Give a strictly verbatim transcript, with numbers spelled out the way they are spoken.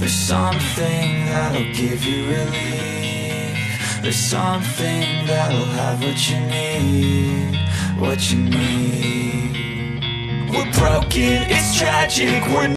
There's something that'll give you relief. There's something that'll have what you need, what you need. We're broken, it's tragic, we're